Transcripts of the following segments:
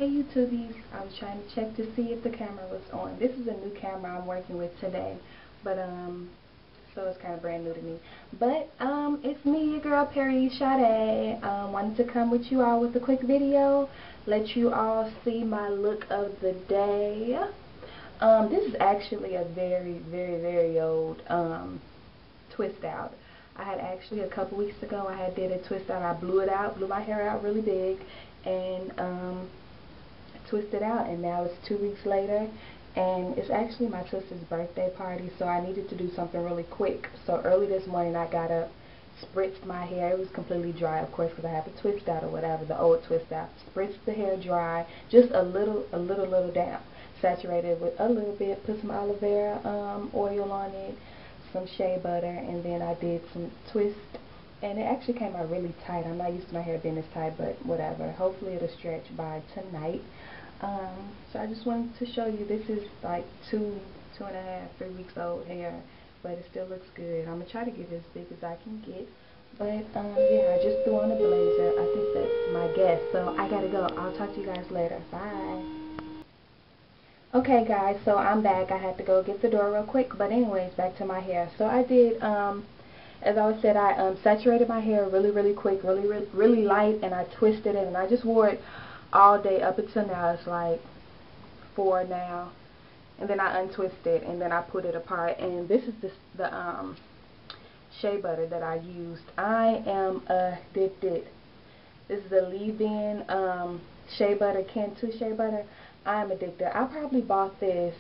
Hey YouTubies, I was trying to check to see if the camera was on. This is a new camera I'm working with today, but so it's kind of brand new to me. But it's me, your girl Perry Sade. Wanted to come with you all with a quick video, let you all see my look of the day. This is actually a very old twist out. I had actually a couple weeks ago I had did a twist out. I blew my hair out really big, and twisted out, and now it's 2 weeks later, and it's actually my sister's birthday party, so I needed to do something really quick. So early this morning I got up, spritzed my hair. It was completely dry, of course, because I have a twist out or whatever, the old twist out. Spritzed the hair dry, just a little down, saturated with a little bit, put some aloe vera oil on it, some shea butter, and then I did some twist, and it actually came out really tight. I'm not used to my hair being this tight, but whatever. Hopefully it'll stretch by tonight. So I just wanted to show you, this is like 2.5, 3 weeks old hair, but it still looks good. I'm going to try to get it as big as I can get. But yeah, I just threw on a blazer. I think that's my guess. So I got to go. I'll talk to you guys later. Bye. Okay guys, so I'm back. I had to go get the door real quick. But anyways, back to my hair. So I did, as I said, I saturated my hair really quick, really light, and I twisted it, and I just wore it all day up until now. It's like 4 now, and then I untwisted and then I put it apart, and this is the shea butter that I used. I am addicted. This is the leave-in shea butter, Cantu shea butter. I'm addicted. I probably bought this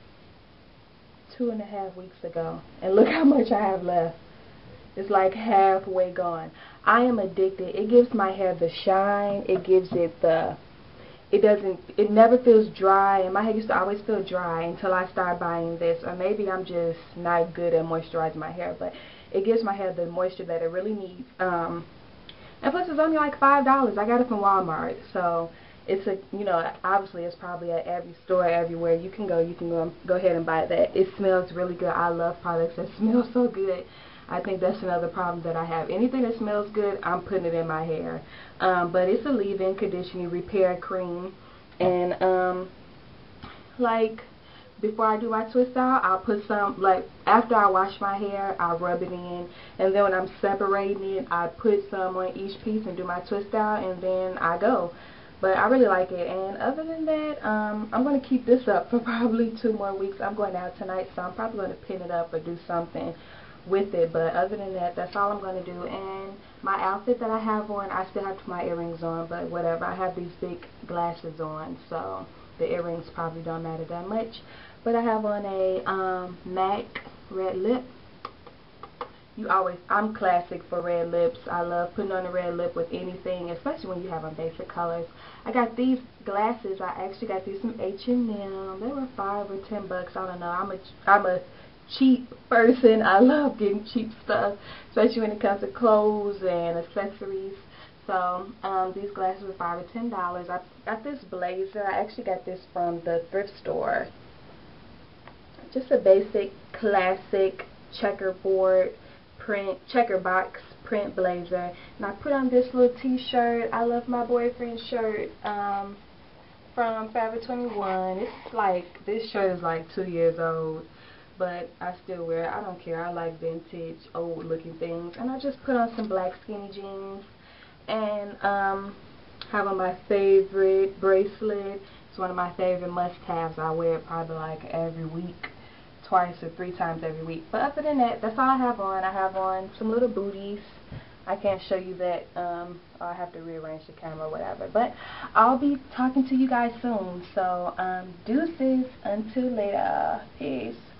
2.5 weeks ago, and look how much I have left. It's like halfway gone. I am addicted. It gives my hair the shine. It gives it the, it never feels dry, and my hair used to always feel dry until I started buying this, or maybe I'm just not good at moisturizing my hair, but it gives my hair the moisture that it really needs. And plus it's only like $5. I got it from Walmart, so it's a, you know, obviously it's probably at every store everywhere you can go ahead and buy that. It smells really good. I love products that smell so good. I think that's another problem that I have. Anything that smells good, I'm putting it in my hair. But it's a leave-in conditioning repair cream. And like before I do my twist out, I'll put some, like after I wash my hair, I'll rub it in. And then when I'm separating it, I put some on each piece and do my twist out, and then I go. But I really like it. And other than that, I'm going to keep this up for probably 2 more weeks. I'm going out tonight, so I'm probably going to pin it up or do something with it. But other than that, that's all I'm going to do. And my outfit that I have on, I still have to put my earrings on, but whatever. I have these big glasses on, so the earrings probably don't matter that much. But I have on a MAC red lip. I'm classic for red lips. I love putting on a red lip with anything, especially when you have on basic colors. I got these glasses. I actually got these from H&M. They were $5 or $10. I don't know. I'm a cheap person. I love getting cheap stuff, especially when it comes to clothes and accessories. So these glasses were $5 or $10. I got this blazer. I actually got this from the thrift store. Just a basic, classic checkerboard print, checker box print blazer. And I put on this little t-shirt. I love my boyfriend's shirt from Forever 21. It's like, this shirt is like 2 years old, but I still wear it. I don't care. I like vintage, old looking things. And I just put on some black skinny jeans, and have on my favorite bracelet. It's one of my favorite must-haves. I wear it probably like every week, twice or 3 times every week. But other than that, that's all I have on. I have on some little booties. I can't show you that. I'll have to rearrange the camera or whatever. But I'll be talking to you guys soon. So deuces until later. Peace.